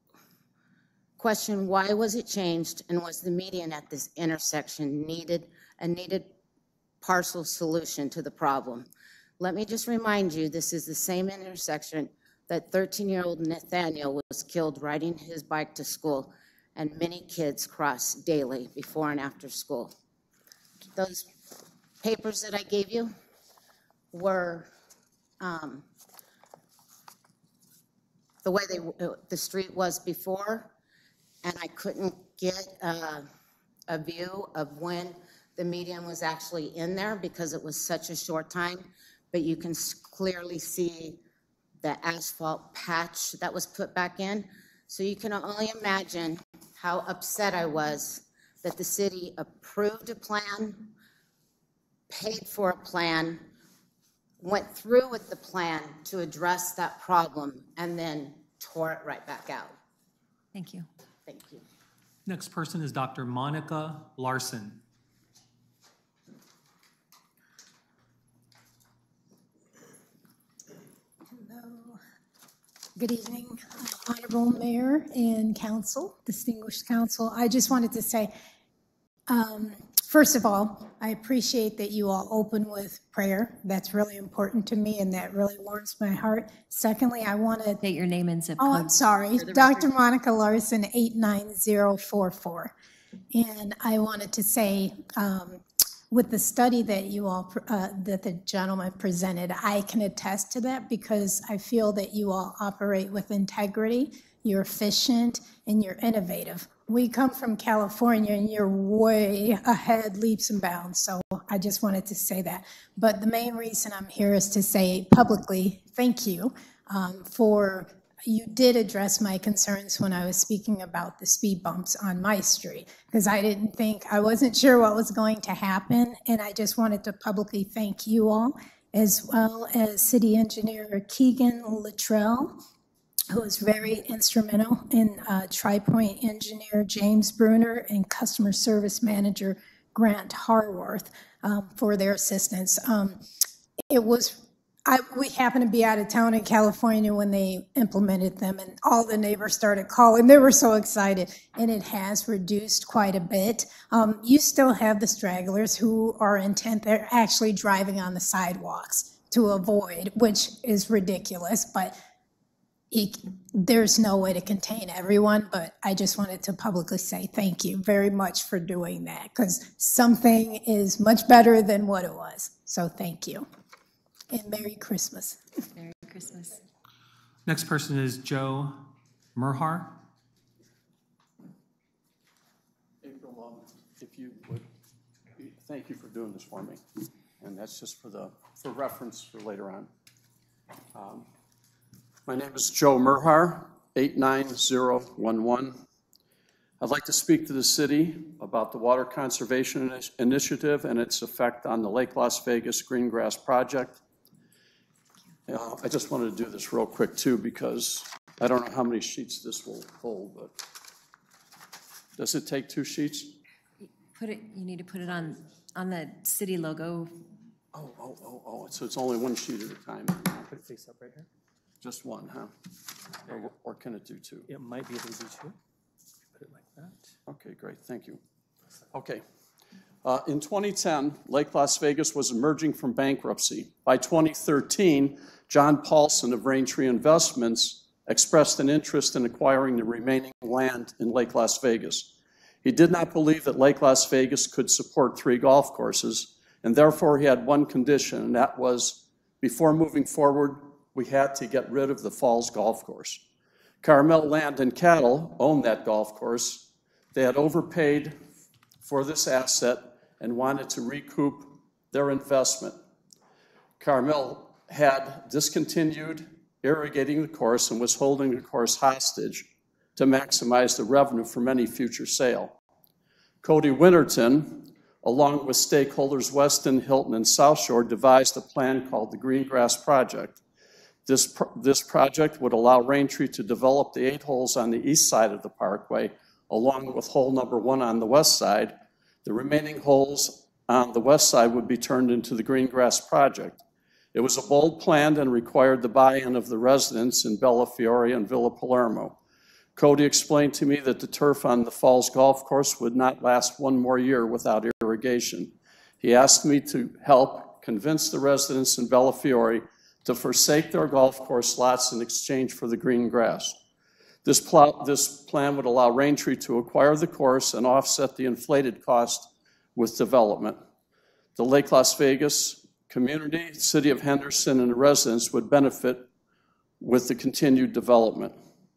question, why was it changed, and was the median at this intersection needed, a needed partial solution to the problem? Let me just remind you, this is the same intersection that thirteen-year-old Nathaniel was killed riding his bike to school, and many kids cross daily before and after school. Those papers that I gave you were um, the way they, the street was before, and I couldn't get uh, a view of when the median was actually in there because it was such a short time, but you can clearly see the asphalt patch that was put back in. So you can only imagine how upset I was that the city approved a plan, paid for a plan, went through with the plan to address that problem, and then tore it right back out. Thank you. Thank you. Next person is Doctor Monica Larson. Good evening, Honorable Mayor and Council, distinguished Council. I just wanted to say, um, first of all, I appreciate that you all open with prayer. That's really important to me, and that really warms my heart. Secondly, I want to state your name and zip Oh, code. I'm sorry, For the Doctor record. Monica Larson, eight nine zero four four. And I wanted to say, um, with the study that you all, uh, that the gentleman presented, I can attest to that because I feel that you all operate with integrity, you're efficient, and you're innovative. We come from California and you're way ahead, leaps and bounds. So I just wanted to say that. But the main reason I'm here is to say publicly, thank you um, for, you did address my concerns when I was speaking about the speed bumps on my street, because I didn't think, I wasn't sure what was going to happen. And I just wanted to publicly thank you all, as well as City Engineer Keegan Luttrell, who was very instrumental in uh, Tri-Point Engineer James Bruner and Customer Service Manager Grant Harworth um, for their assistance. Um, it was, I, we happened to be out of town in California when they implemented them, and all the neighbors started calling. They were so excited, and it has reduced quite a bit. Um, you still have the stragglers who are intent, they're actually driving on the sidewalks to avoid, which is ridiculous, but It, there's no way to contain everyone, but I just wanted to publicly say thank you very much for doing that, because something is much better than what it was. So thank you. And Merry Christmas. Merry Christmas. Next person is Joe Merhar. April, um, if you would, thank you for doing this for me. And that's just for the for reference for later on. Um, My name is Joe Merhar, eight nine zero one one. I'd like to speak to the city about the Water Conservation Initiative and its effect on the Lake Las Vegas Greengrass Project. Uh, I just wanted to do this real quick too, because I don't know how many sheets this will hold, but does it take two sheets? Put it, you need to put it on, on the city logo. Oh, oh, oh, oh, so it's only one sheet at a time. Put it face up right here. Just one, huh? Or, or can it do two? It might be able to do two. Put it like that. Okay, great, thank you. Okay. Uh, in twenty ten, Lake Las Vegas was emerging from bankruptcy. By twenty thirteen, John Paulson of Raintree Investments expressed an interest in acquiring the remaining land in Lake Las Vegas. He did not believe that Lake Las Vegas could support three golf courses, and therefore he had one condition, and that was, before moving forward, we had to get rid of the Falls Golf Course. Carmel Land and Cattle owned that golf course. They had overpaid for this asset and wanted to recoup their investment. Carmel had discontinued irrigating the course and was holding the course hostage to maximize the revenue from any future sale. Cody Winterton, along with stakeholders Weston, Hilton, and South Shore, devised a plan called the Greengrass Project. This, pro this project would allow Raintree to develop the eight holes on the east side of the parkway, along with hole number one on the west side. The remaining holes on the west side would be turned into the Greengrass Project. It was a bold plan and required the buy-in of the residents in Bella Fiore and Villa Palermo. Cody explained to me that the turf on the Falls Golf Course would not last one more year without irrigation. He asked me to help convince the residents in Bella Fiore to forsake their golf course lots in exchange for the green grass. This, this plan would allow Raintree to acquire the course and offset the inflated cost with development. The Lake Las Vegas community, City of Henderson, and the residents would benefit with the continued development.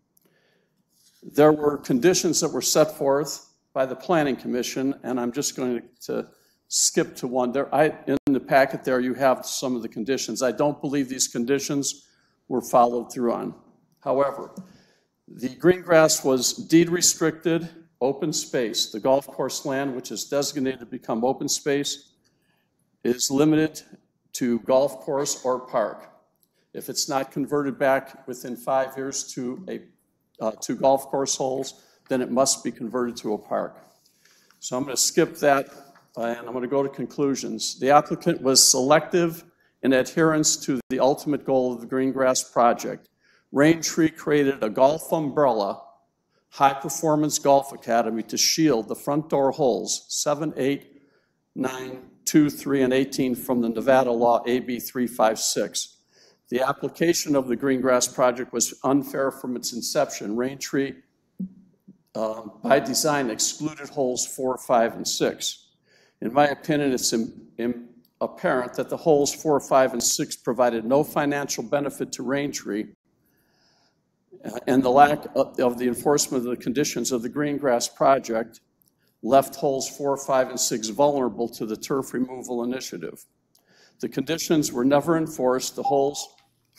There were conditions that were set forth by the Planning Commission, and I'm just going to skip to one. There, I, in the packet there, you have some of the conditions. I don't believe these conditions were followed through on. However, the green grass was deed restricted, open space. The golf course land, which is designated to become open space, is limited to golf course or park. If it's not converted back within five years to a uh, to golf course holes, then it must be converted to a park. So I'm going to skip that, uh, and I'm going to go to conclusions. The applicant was selective in adherence to the ultimate goal of the Greengrass Project. Raintree created a golf umbrella, high-performance golf academy to shield the front door holes, seven, eight, nine, two, three, and eighteen from the Nevada law A B three fifty-six. The application of the Greengrass Project was unfair from its inception. Raintree uh, by design, excluded holes four, five, and six. In my opinion, it's im- im- apparent that the holes four, five, and six provided no financial benefit to Raintree, uh, and the lack of, of the enforcement of the conditions of the Greengrass project left holes four, five, and six vulnerable to the turf removal initiative. The conditions were never enforced. The holes,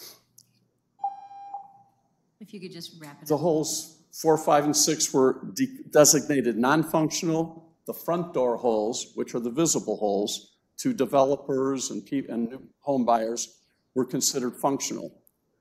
If you could just wrap it the up. holes four, five, and six were de- designated non-functional. The front door holes, which are the visible holes to developers and, pe- and new home buyers, were considered functional.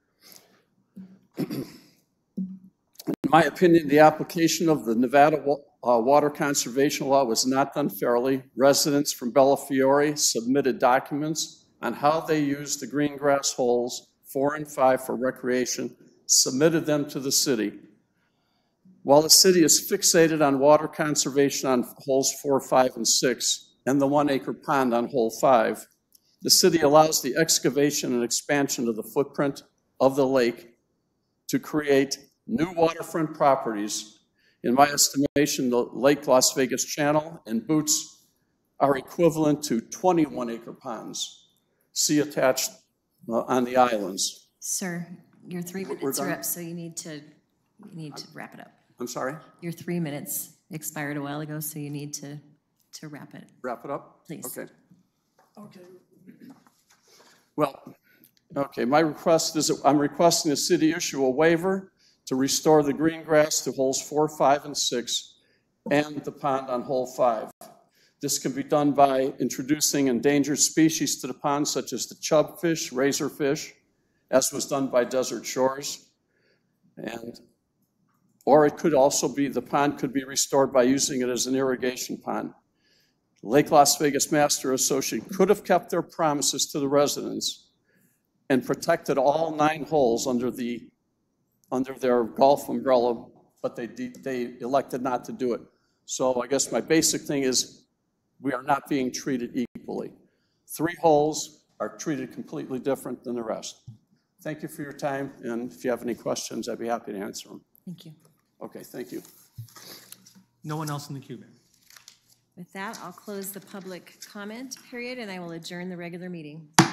In my opinion, the application of the Nevada wa- uh, Water Conservation Law was not done fairly. Residents from Bellafiore submitted documents on how they used the green grass holes four and five for recreation, submitted them to the city. While the city is fixated on water conservation on holes four, five, and six, and the one acre pond on hole five, the city allows the excavation and expansion of the footprint of the lake to create new waterfront properties. In my estimation, the Lake Las Vegas Channel and Boots are equivalent to twenty-one acre ponds. See attached uh, on the islands. Sir, your three We're minutes are done? up, so you need to, you need to wrap it up. I'm sorry? Your three minutes expired a while ago, so you need to, to wrap it. Wrap it up? Please. Okay. Okay. Well, okay, my request is, that I'm requesting the city issue a waiver to restore the green grass to holes four, five, and six, and the pond on hole five. This can be done by introducing endangered species to the pond, such as the chubfish, razorfish, as was done by Desert Shores. And, or it could also be, the pond could be restored by using it as an irrigation pond. Lake Las Vegas Master Association could have kept their promises to the residents and protected all nine holes under the under their golf umbrella, but they they elected not to do it. So I guess my basic thing is we are not being treated equally. Three holes are treated completely different than the rest. Thank you for your time, and if you have any questions, I'd be happy to answer them. Thank you. Okay, thank you. No one else in the queue, Mayor. With that, I'll close the public comment period, and I will adjourn the regular meeting.